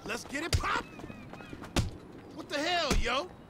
Let's get it poppin'. What the hell, yo?